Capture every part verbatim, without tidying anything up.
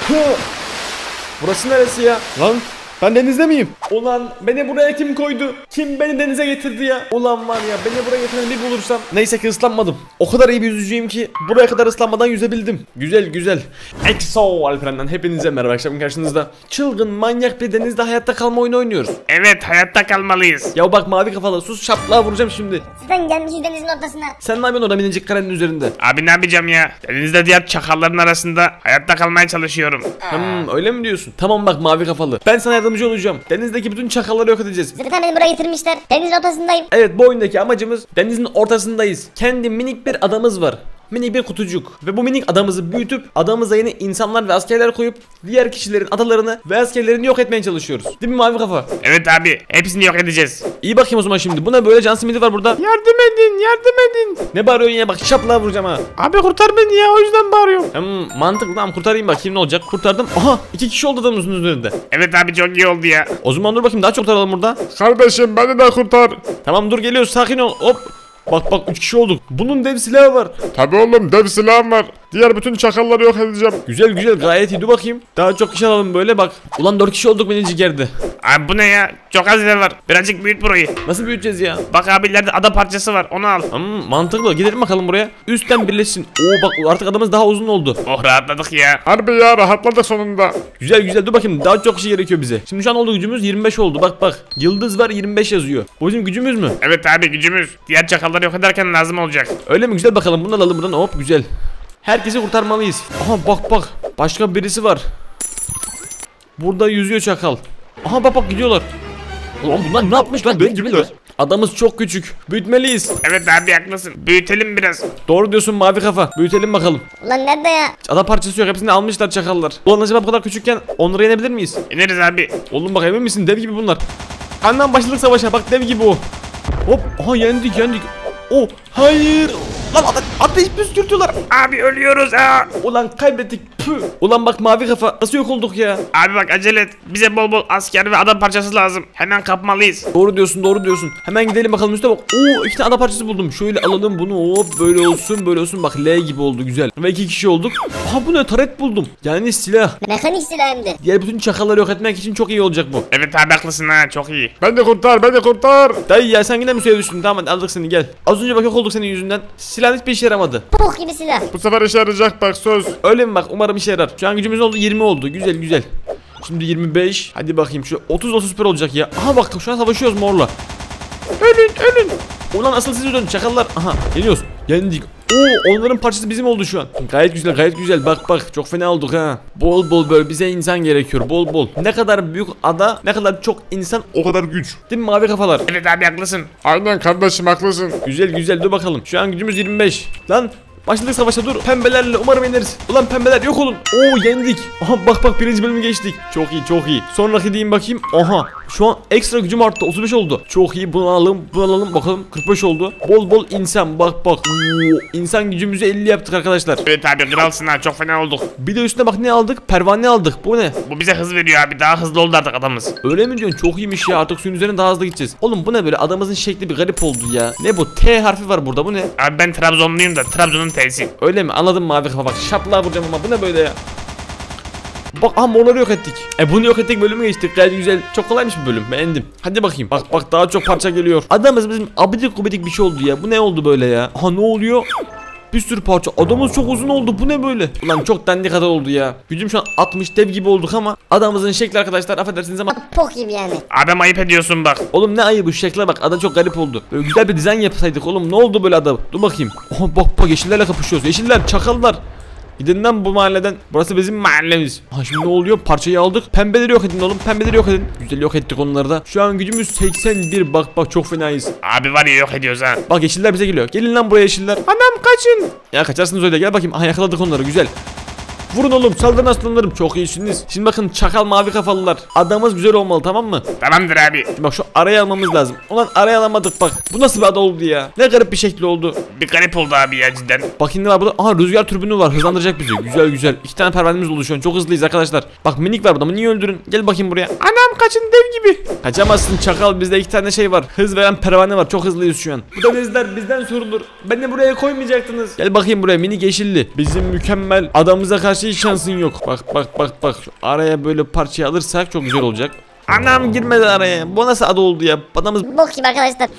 Burası neresi ya? Lan ben denizde miyim? Ulan beni buraya kim koydu? Kim beni denize getirdi ya? Ulan var ya, beni buraya getiren bir bulursam. Neyse ki ıslanmadım. O kadar iyi bir yüzücüyüm ki buraya kadar ıslanmadan yüzebildim. Güzel güzel. Exo Alperen'den hepinize merhaba, akşam karşınızda. Çılgın manyak bir denizde hayatta kalma oyunu oynuyoruz. Evet, hayatta kalmalıyız. Ya bak mavi kafalı, sus, şaplığa vuracağım şimdi. Sizden gelmişiz denizin ortasına. Sen ne yapıyorsun orada minicik karenin üzerinde? Abi ne yapacağım ya? Denizde diğer çakalların arasında hayatta kalmaya çalışıyorum. Hmm, öyle mi diyorsun? Tamam bak mavi kafalı, ben sana yardımcı olacağım. Denizdeki bütün çakalları yok edeceğiz. Zaten beni buraya getirmişler. Denizin ortasındayım. Evet, bu oyundaki amacımız denizin ortasındayız. Kendi minik bir adamız var. Minik bir kutucuk. Ve bu minik adamızı büyütüp adamıza yeni insanlar ve askerler koyup diğer kişilerin adalarını ve askerlerini yok etmeye çalışıyoruz. Değil mi mavi kafa? Evet abi, hepsini yok edeceğiz. İyi bakayım o zaman şimdi. Bu ne böyle, can simidi var burada. Yardım edin, yardım edin. Ne bağırıyorsun ya, bak şaplığa vuracağım ha. Abi kurtar beni ya, o yüzden bağırıyorum. Hmm, mantıklı, tamam kurtarayım bakayım ne olacak. Kurtardım. Aha, iki kişi oldu adamın üzerinde. Evet abi, çok iyi oldu ya. O zaman dur bakayım, daha çok kurtaralım burada. Kardeşim beni de kurtar. Tamam dur, geliyoruz, sakin ol. Hop. Bak bak, üç kişi olduk. Bunun dev silahı var. Tabi oğlum, dev silahım var. Diğer bütün çakalları yok edeceğim. Güzel güzel, gayet iyi. Dur bakayım. Daha çok kişi alalım böyle bak. Ulan dört kişi olduk minicik yerde. Abi bu ne ya? Çok az yer var. Birazcık büyüt burayı. Nasıl büyüteceğiz ya? Bak abi, ileride ada parçası var, onu al. Hmm, mantıklı. Gidelim bakalım buraya. Üstten birleşsin. Oo bak, artık adamız daha uzun oldu. Oh, rahatladık ya. Harbi ya, rahatladık sonunda. Güzel güzel, dur bakayım. Daha çok kişi gerekiyor bize. Şimdi şu an olduğu gücümüz yirmi beş oldu. Bak bak. Yıldız var, yirmi beş yazıyor. Bu bizim gücümüz mü? Evet abi, gücümüz. Diğer çakalları yok ederken lazım olacak. Öyle mi? Güzel, bakalım. Bunu alalım buradan. Hop, güzel. Herkesi kurtarmalıyız. Aha bak bak. Başka birisi var. Burada yüzüyor çakal. Aha bak bak, gidiyorlar. Ulan bunlar ne yapmış lan? Ben gibi. Adamız çok küçük. Büyütmeliyiz. Evet abi, haklısın. Büyütelim biraz. Doğru diyorsun mavi kafa. Büyütelim bakalım. Ulan nerede ya? Ada parçası yok. Hepsini almışlar çakallar. Ulan acaba bu kadar küçükken onları yenebilir miyiz? İneriz abi. Oğlum bak, emin misin? Dev gibi bunlar. Andan başladık savaşa. Bak dev gibi o. Hop. Aha yendik yendik. Oh hayır. Lan ate ateş püskürtüyorlar. Abi ölüyoruz ha. Ulan kaybettik. Püh. Ulan bak mavi kafa, nasıl yok olduk ya? Abi bak, acele et. Bize bol bol asker ve adam parçası lazım. Hemen kapmalıyız. Doğru diyorsun doğru diyorsun. Hemen gidelim bakalım üstte bak. Oo, iki tane ada parçası buldum. Şöyle alalım bunu. Hop, böyle olsun böyle olsun. Bak L gibi oldu, güzel. Ve iki kişi olduk. Aha, bu ne, taret buldum. Yani silah. Mekanik silah hem de. Diğer bütün çakalları yok etmek için çok iyi olacak bu. Evet abi, haklısın ha, çok iyi. Ben de kurtar, ben de kurtar. Dayı ya, sen yine mi suya düştün? Tamam hadi, aldık seni, gel. Az önce bak yok olduk senin yüzünden. Silahın hiçbir işe yaramadı. Puh gibi silah. Bu sefer işe yarayacak bak, söz. Öyle mi? Bak umarım işe yarar. Şu an gücümüz oldu yirmi oldu. Güzel güzel. Şimdi yirmi beş. Hadi bakayım, şu otuz olsa süper olacak ya. Aha bak, şu an savaşıyoruz morla. Ölün ölün. Ulan asıl siz ölün çakallar. Aha geliyoruz. Yendik. Oo, onların parçası bizim oldu şu an. Gayet güzel gayet güzel. Bak bak, çok fena olduk ha. Bol bol böyle bize insan gerekiyor. Bol bol. Ne kadar büyük ada, ne kadar çok insan, o kadar güç. Değil mi mavi kafalar? Evet abi, haklısın. Aynen kardeşim, haklısın. Güzel güzel, dur bakalım. Şu an gücümüz yirmi beş. Lan başladık savaşa, dur. Pembelerle umarım yeneriz. Ulan pembeler yok olun. Oo yendik. Aha bak bak, birinci bölümü geçtik. Çok iyi çok iyi. Sonraki diyeyim bakayım. Aha şu an ekstra gücüm arttı, otuz beş oldu. Çok iyi, bunu alalım bunu alalım bakalım, kırk beş oldu. Bol bol insan, bak bak. Oo, insan gücümüzü elli yaptık arkadaşlar. Evet abi, kralsın ha, çok fena olduk. Bir de üstüne bak ne aldık, pervane aldık. Bu ne? Bu bize hız veriyor abi, daha hızlı oldu artık adamız. Öyle mi diyorsun? Çok iyiymiş ya, artık suyun üzerine daha hızlı gideceğiz. Oğlum bu ne böyle, adamımızın şekli bir garip oldu ya. Ne bu? T harfi var burada, bu ne? Abi ben Trabzonluyum da, Trabzon'un T'si. Öyle mi? Anladım mavi kafa, bak şaplığa vuracağım ama bu ne böyle ya? Bak aha, morları yok ettik. E bunu yok ettik, bölümü geçtik, gayet güzel. Çok kolaymış bu bölüm, beğendim. Hadi bakayım, bak bak, daha çok parça geliyor. Adamız bizim abidik gubidik bir şey oldu ya. Bu ne oldu böyle ya? Aha ne oluyor? Bir sürü parça. Adamımız çok uzun oldu, bu ne böyle? Ulan çok dandik ada oldu ya. Gücüm şu an altmış, dev gibi olduk ama adamımızın şekli arkadaşlar, affedersiniz ama Puh gibi yani. Adam ayıp ediyorsun bak. oğlum ne ayıbı, şekle bak, ada çok garip oldu. Böyle güzel bir dizayn yapsaydık oğlum, ne oldu böyle ada? Dur bakayım. Oha bak bak, yeşillerle kapışıyoruz. Yeşiller, çakallar. Gidin lan bu mahalleden. Burası bizim mahallemiz. Ha şimdi ne oluyor? Parçayı aldık. Pembeleri yok edin oğlum. Pembeleri yok edin. Güzel, yok ettik onları da. Şu an gücümüz seksen bir. Bak bak, çok fenayız. Abi var ya, yok ediyoruz ha. Bak yeşiller bize geliyor. Gelin lan buraya yeşiller. Anam kaçın. Ya kaçarsınız öyle, gel bakayım. Aha yakaladık onları, güzel. Vurun oğlum, saldırın aslanlarım, çok iyisiniz. Şimdi bakın çakal mavi kafalılar, adamız güzel olmalı, tamam mı? Tamamdır abi. Şimdi bak şu araya almamız lazım. Ulan araya alamadık bak. Bu nasıl bir ada oldu ya? Ne garip bir şekli oldu. Bir garip oldu abi ya, cidden. Bakın ne var burada? Aha rüzgar türbünü var, hızlandıracak bizi. Güzel güzel. İki tane pervanemiz oldu şu an, çok hızlıyız arkadaşlar. Bak minik var burada mı, niye öldürün? Gel bakayım buraya. Anam kaçın dev gibi. Kaçamazsın çakal, bizde iki tane şey var. Hız veren pervane var, çok hızlıyız şu an. Bu denizler bizden sorulur. Beni buraya koymayacaktınız. Gel bakayım buraya, minik yeşilli. Bizim mükemmel adamımıza karşı karşı hiç şansın yok. Bak bak bak bak. Şu araya böyle parçayı alırsak çok güzel olacak. Anam girmedi araya. Bu nasıl adı oldu ya? Adamız Bok gibi arkadaşlar.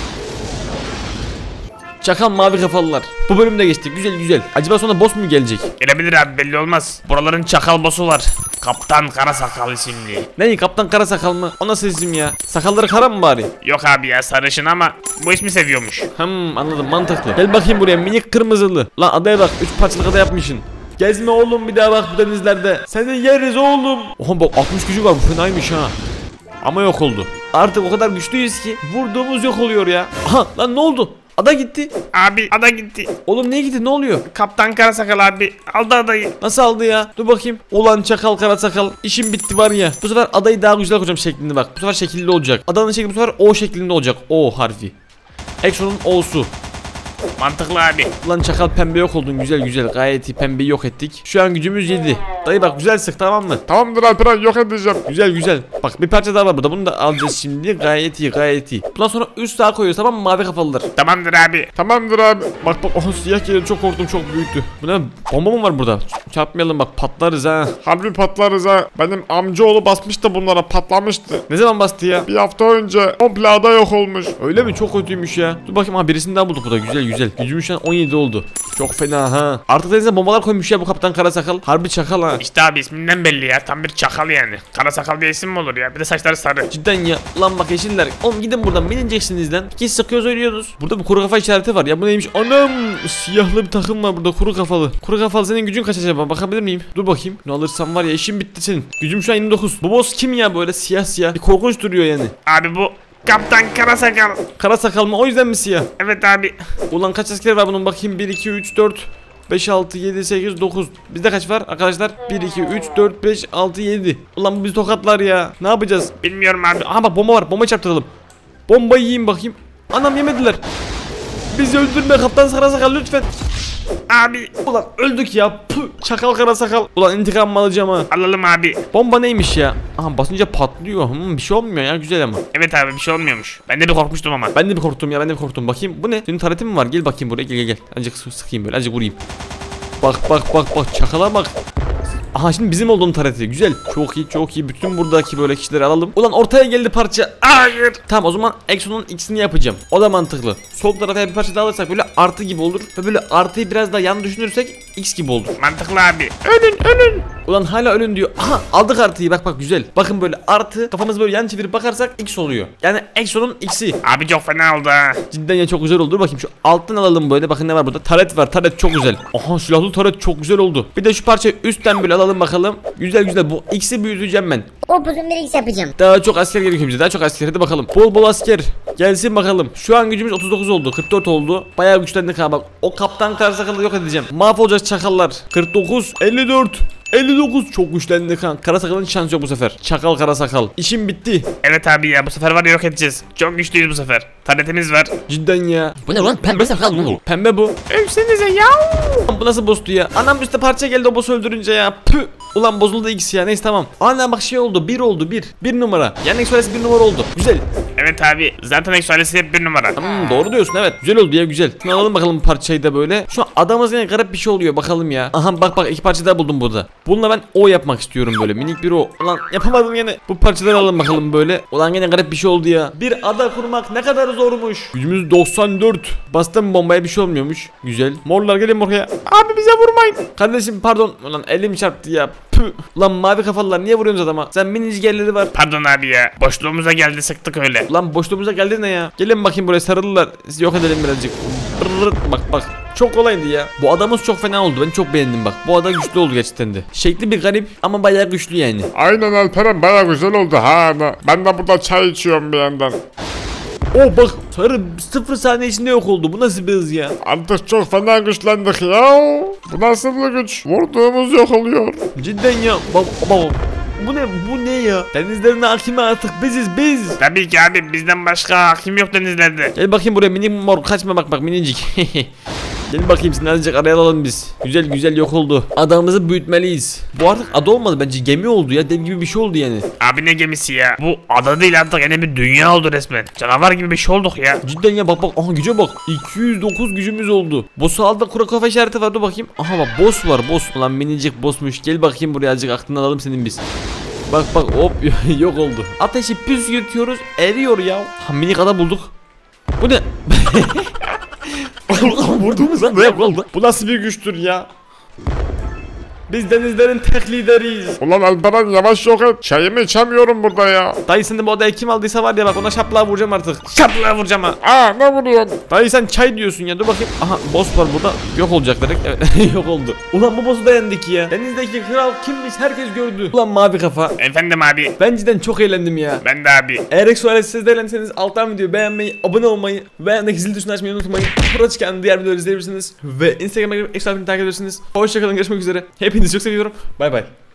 çakal mavi kafalılar. Bu bölümde geçtik. Güzel güzel. Acaba sonra boss mu gelecek? Gelebilir abi, belli olmaz. Buraların çakal boss'u var. Kaptan Karasakal isimli. Ne? Kaptan kara sakal mı? O nasıl isim ya? Sakalları kara mı bari? Yok abi ya, sarışın ama bu ismi seviyormuş. Hmm, anladım, mantıklı. Gel bakayım buraya, minik kırmızılı. Lan adaya bak, üç parçalık ada yapmışsın. Gezme oğlum bir daha bak bu denizlerde. Seni yeriz oğlum. Oha bak altmış gücü var, bu fenaymış ha. Ama yok oldu. Artık o kadar güçlüyüz ki vurduğumuz yok oluyor ya. Aha lan ne oldu? Ada gitti. Abi ada gitti. Oğlum niye gitti, ne oluyor? Kaptan Karasakal abi aldı adayı. Nasıl aldı ya? Dur bakayım. Ulan çakal kara sakal. İşim bitti var ya. Bu sefer adayı daha güzel koyacağım şeklinde bak. Bu sefer şekilli olacak. Adanın şekli bu sefer O şeklinde olacak. O harfi. Exo'nun O'su. Mantıklı abi. Ulan çakal pembe yok oldun, güzel güzel, gayet iyi, pembeyi yok ettik. Şu an gücümüz yedi. Dayı bak güzel sık, tamam mı? Tamamdır Alperen, yok edeceğim. Güzel güzel. Bak bir parça daha var burada, bunu da alacağız şimdi. Gayet iyi gayet iyi. Bundan sonra üst daha koyuyoruz, tamam mı, mavi kafalılar. Tamamdır abi. Tamamdır abi. Bak bak, oh siyah geliyor, çok korktum, çok büyüktü. Bu ne, bomba mı var burada? Ç- Çarpmayalım bak, patlarız ha. Harbi patlarız ha. Benim amcaoğlu basmıştı bunlara, patlamıştı. Ne zaman bastı ya? Bir hafta önce komple ada yok olmuş. Öyle mi? Çok kötüymüş ya. Dur bakayım, ha birisini daha bulduk burada, güzel güzel. Gücümüz şu an on yedi oldu. Çok fena ha. Artık denize bombalar koymuş ya bu kaptan Karasakal. Harbi çakal ha. İşte abi isminden belli ya, tam bir çakal yani. Karasakal diye isim mi olur ya? Bir de saçları sarı. Cidden ya. Lan bak yeşiller. Oğlum gidin buradan, bineceksiniz lan. İki sıkıyoruz, ölüyorsunuz. Burada bir kuru kafa işareti var ya, bu neymiş? Anam, siyahlı bir takım var burada, kuru kafalı. Kuru kafalı, senin gücün kaç acaba? Bakabilir miyim? Dur bakayım. Ne alırsam var ya, işim bitti senin. Gücüm şu an yirmi dokuz. Bu boss kim ya, böyle siyah siyah? Bir korkunç duruyor yani. Abi bu Kaptan Karasakal. Kara sakal mı? O yüzden mi siyah? Evet abi. Ulan kaç asker var bunun, bakayım. bir iki üç dört beş altı yedi sekiz dokuz. Bizde kaç var arkadaşlar? bir iki üç dört beş altı yedi. Ulan bu bizi tokatlar ya. Ne yapacağız? Bilmiyorum abi. Aha bak bomba var. Bomba çarptıralım. Bombayı yiyeyim bakayım. Anam yemediler. Bizi öldürme kaptan Karasakal lütfen. Abi Ulan öldük ya. Püh. Çakal Karasakal. Ulan intikamımı alacağım ha. alalım abi. Bomba neymiş ya? Aha basınca patlıyor. Hmm, bir şey olmuyor ya, güzel ama. Evet abi, bir şey olmuyormuş. Ben de bir korkmuştum ama. Ben de bir korktum ya, ben de bir korktum. Bakayım bu ne? Senin taretin mi var? Gel bakayım buraya, gel gel gel. Azıcık sı- sıkayım böyle, azıcık vurayım. Bak bak bak bak, çakala bak. Aha şimdi bizim olduğum tareti, güzel. Çok iyi çok iyi, bütün buradaki böyle kişileri alalım. Ulan ortaya geldi parça. Hayır. Tamam, o zaman Exo'nun X'ini yapacağım. O da mantıklı. Sol tarafa bir parça daha alırsak böyle artı gibi olur. Ve böyle artıyı biraz daha yan düşünürsek X gibi olur. Mantıklı abi. Ölün ölün. Ulan hala ölün diyor. Aha aldık artıyı, bak bak güzel. Bakın böyle artı, kafamızı böyle yan çevirip bakarsak X oluyor. Yani Exo'nun X'i. Abi çok fena oldu ha. Cidden ya, çok güzel oldu. Dur bakayım şu alttan alalım böyle. Bakın ne var burada? Taret var. Taret çok güzel. Aha silahlı taret çok güzel oldu. Bir de şu parçayı üstten böyle alalım bakalım. Güzel güzel. Bu X'i büyüteceğim ben. O buzun bir X yapacağım. Daha çok asker gerekiyor bize. Daha çok asker. Hadi bakalım. Bol bol asker. Gelsin bakalım. Şu an gücümüz otuz dokuz oldu. kırk dört oldu. Bayağı güçlendik ha bak. O kaptan Karasakalı yok edeceğim. Mahvolacağız çakallar. kırk dokuz, elli dört. elli dokuz, çok güçlendik ha. Karasakal'ın şansı yok bu sefer. Çakal Karasakal. İşim bitti. Evet abi ya, bu sefer var ya, yok edeceğiz. Çok güçlüyüz bu sefer. Taretimiz var. Cidden ya. Bu ne lan, pembe sakal mı? Pembe bu. Ölsenize ya. Lan bu nasıl boss'tu ya? Anam üstte parça geldi o boss'u öldürünce ya. Püh. Ulan bozuldu X ya. Neyse tamam. Ana bak şey oldu. bir oldu. bir. bir numara. Yani Express bir numara oldu. Güzel. Evet abi, zaten eksualesi hep bir numara. Hmm, doğru diyorsun evet. Güzel oldu ya, güzel. Şunu alalım bakalım bu parçayı da böyle. Şu an adamız yine garip bir şey oluyor bakalım ya. Aha bak bak, iki parça daha buldum burada. Bununla ben O yapmak istiyorum böyle. Minik bir O. Ulan yapamadım yine. Bu parçaları alalım bakalım böyle. Ulan yine garip bir şey oldu ya. Bir ada kurmak ne kadar zormuş. Gücümüz doksan dört. Bastım bombaya, bir şey olmuyormuş. Güzel. Morlar gelin buraya. Abi bize vurmayın. Kardeşim pardon. Ulan elim çarptı ya. Püh. Ulan mavi kafalılar niye vuruyorsunuz adama? Sen minicik yerleri var. Pardon abi ya, boşluğumuza geldi, sıktık öyle. Ulan boşluğumuza geldi ne ya? Gelin bakayım buraya, sarılırlar. Sizi yok edelim birazcık. Brrrt, bak bak. Çok kolaydı ya. Bu adamız çok fena oldu. Ben çok beğendim bak. Bu ada güçlü oldu gerçekten de. Şekli bir garip ama bayağı güçlü yani. Aynen Alperen, baya güzel oldu ha. Ben de burada çay içiyorum bir yandan. Oh bak, sarı sıfır saniye içinde yok oldu. Bu nasıl bir hız ya? Artık çok fena güçlendik ya. Bu nasıl bir güç? Vurduğumuz yok oluyor. Cidden ya. Bak bak. Bu ne? Bu ne ya? Denizlerin hakimi artık biziz biz. Tabii ki abi, bizden başka hakim yok denizlerde. Gel bakayım buraya minik mor, kaçma bak bak minicik. Gelin bakayım seni azıcık araya alalım biz. Güzel güzel yok oldu. Adamımızı büyütmeliyiz. Bu artık ada olmadı bence, gemi oldu ya, dev gibi bir şey oldu yani. Abi ne gemisi ya? Bu ada değil artık, yine bir dünya oldu resmen. Canavar gibi bir şey olduk ya. Cidden ya, bak bak, aha güce bak, iki yüz dokuz gücümüz oldu. Boss'u aldık, kura kafa işareti var, dur bakayım. Aha bak, boss var, boss. Ulan minicik bossmuş, gel bakayım buraya, azıcık aklını alalım senin biz. Bak bak, hop yok oldu. Ateşi püskürtüyoruz, eriyor ya. Ha, minik ada bulduk. Bu ne? Vurduğumuz an ne oldu? Bu nasıl bir güçtür ya? Biz denizlerin tek lideriyiz. Ulan Alperen yavaş yok et. Çayımı içemiyorum burada ya. Dayı sen de bu odaya kim aldıysa var ya, bak ona şaplığa vuracağım artık. Şaplığa vuracağım ha. Aa ne vuruyorsun? Dayı sen çay diyorsun ya, dur bakayım. Aha boss var burada. Yok olacak dedik. Evet yok oldu. Ulan bu boss'u da yendik ya. Denizdeki kral kimmiş herkes gördü. Ulan mavi kafa. Efendim abi. Ben cidden çok eğlendim ya. Ben de abi. Eğer Exo siz de eğlenseniz alttan videoyu beğenmeyi, abone olmayı ve yanındaki zil tuşunu açmayı unutmayın. Burada çıkan diğer videoları izleyebilirsiniz. Ve Instagram'a girip Exo takip edebilirsiniz. Hoşçakalın, görüşmek üzere. Hepinizi çok seviyorum. Bay bay.